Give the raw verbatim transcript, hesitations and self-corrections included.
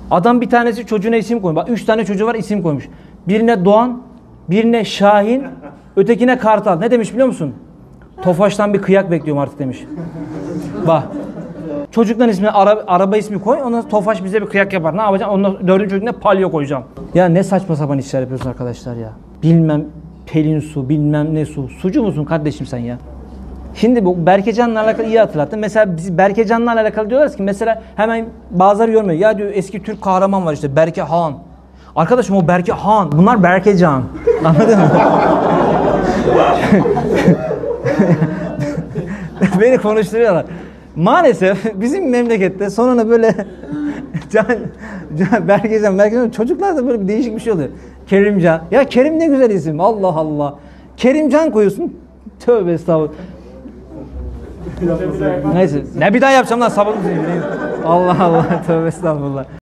Adam bir tanesi çocuğuna isim koymuş. Bak üç tane çocuğu var, isim koymuş. Birine Doğan, birine Şahin, ötekine Kartal. Ne demiş biliyor musun? Tofaş'tan bir kıyak bekliyorum artık demiş. Bak. Çocukların ismini ara, araba ismi koy. Ondan sonra Tofaş bize bir kıyak yapar. Ne yapacağım? Ondan dördüncü çocuğuna Palyo koyacağım. Ya ne saçma sapan işler yapıyorsun arkadaşlar ya. Bilmem Pelin su, bilmem ne su. Sucu musun kardeşim sen ya? Şimdi bu Berkecan'la alakalı iyi hatırlattın. Mesela biz Berkecan'la alakalı diyorlar ki mesela hemen bazıları yormuyor. Ya diyor eski Türk kahraman var işte Berke Han. Arkadaşım o Berke Han. Bunlar Berkecan. Anladın mı? Beni konuşturuyorlar. Maalesef bizim memlekette sonuna böyle can, can, Berkecan, Berkecan çocuklar da böyle bir değişik bir şey oluyor. Kerimcan. Ya Kerim ne güzel isim. Allah Allah. Kerimcan koyuyorsun. Tövbe estağfurullah. Neyse. Ne bir daha yapacağım lan sabır mısın? Allah Allah. Tövbe estağfurullah.